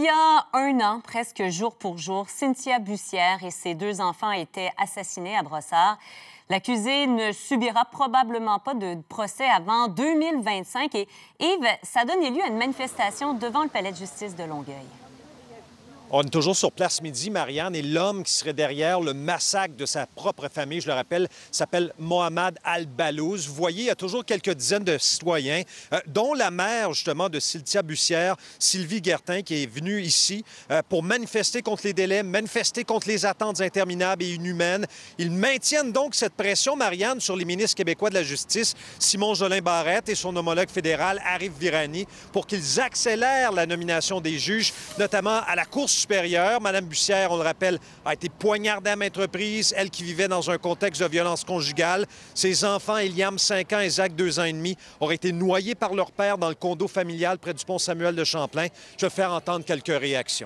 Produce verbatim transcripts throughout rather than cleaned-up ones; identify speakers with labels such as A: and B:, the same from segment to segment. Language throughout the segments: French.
A: y a un an, presque jour pour jour, Cynthia Bussière et ses deux enfants étaient assassinés à Brossard. L'accusé ne subira probablement pas de procès avant deux mille vingt-cinq. Et Yves, ça a donné lieu à une manifestation devant le palais de justice de Longueuil.
B: On est toujours sur place midi, Marianne, et l'homme qui serait derrière le massacre de sa propre famille, je le rappelle, s'appelle Mohamed Al-Balouz. Vous voyez, il y a toujours quelques dizaines de citoyens, euh, dont la mère, justement, de Cynthia Bussière, Sylvie Guertin, qui est venue ici euh, pour manifester contre les délais, manifester contre les attentes interminables et inhumaines. Ils maintiennent donc cette pression, Marianne, sur les ministres québécois de la Justice, Simon Jolin Barrette et son homologue fédéral, Arif Virani, pour qu'ils accélèrent la nomination des juges, notamment à la Cour supérieure. Madame Bussière, on le rappelle, a été poignardée à maintes reprises, elle qui vivait dans un contexte de violence conjugale. Ses enfants, Eliam, cinq ans, et Zach, deux ans et demi, auraient été noyés par leur père dans le condo familial près du pont Samuel de Champlain. Je vais faire entendre quelques réactions.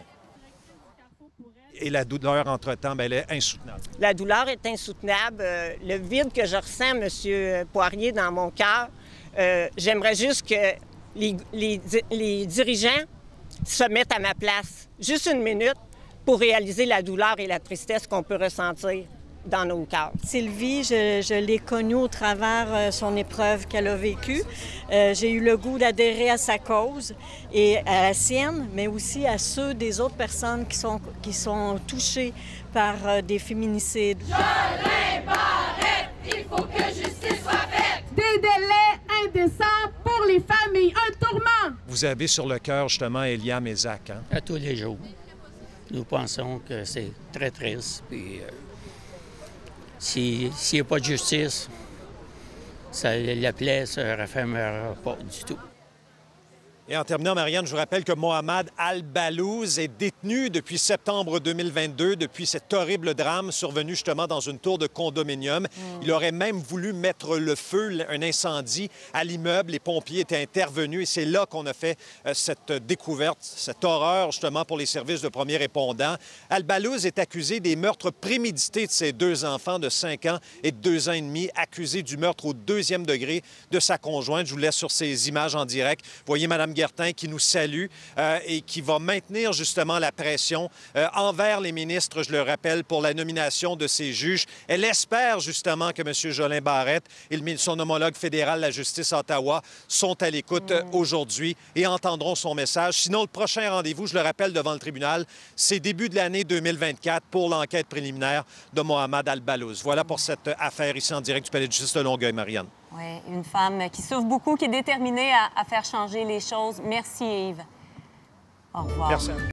B: Et la douleur, entre-temps, bien, elle est insoutenable.
C: La douleur est insoutenable. Euh, le vide que je ressens, M. Poirier, dans mon cœur, euh, j'aimerais juste que les, les, les dirigeants se mettent à ma place, juste une minute, pour réaliser la douleur et la tristesse qu'on peut ressentir dans nos cœurs.
D: Sylvie, je, je l'ai connue au travers son épreuve qu'elle a vécue. Euh, j'ai eu le goût d'adhérer à sa cause et à la sienne, mais aussi à ceux des autres personnes qui sont, qui sont touchées par euh, des féminicides.
E: Jolin Barrette, il faut que justice soit faite! Des délais indécents pour les familles, un tourment!
B: Vous avez sur le cœur, justement, Eliam et Zach, hein?
F: À tous les jours. Nous pensons que c'est très triste. Puis, euh, s'il n'y a pas de justice, ça, la plaie ne se refermera pas du tout.
B: Et en terminant, Marianne, je vous rappelle que Mohamed Al-Balouz est détenu depuis septembre deux mille vingt-deux, depuis cet horrible drame survenu justement dans une tour de condominium. Mmh. Il aurait même voulu mettre le feu, un incendie à l'immeuble. Les pompiers étaient intervenus et c'est là qu'on a fait euh, cette découverte, cette horreur justement pour les services de premiers répondants. Al-Balouz est accusé des meurtres prémédités de ses deux enfants de cinq ans et de deux ans et demi, accusé du meurtre au deuxième degré de sa conjointe. Je vous laisse sur ces images en direct. Vous voyez Mme Guertin qui nous salue euh, et qui va maintenir justement la pression euh, envers les ministres, je le rappelle, pour la nomination de ces juges. Elle espère justement que M. Jolin Barrette et son homologue fédéral, la justice à Ottawa, sont à l'écoute mmh. aujourd'hui et entendront son message. Sinon, le prochain rendez-vous, je le rappelle, devant le tribunal, c'est début de l'année deux mille vingt-quatre pour l'enquête préliminaire de Mohamed Al-Balouz. Voilà pour cette affaire ici en direct du Palais de justice de Longueuil, Marianne.
A: Oui, une femme qui souffre beaucoup, qui est déterminée à, à faire changer les choses. Merci, Yves. Au revoir.
B: Merci.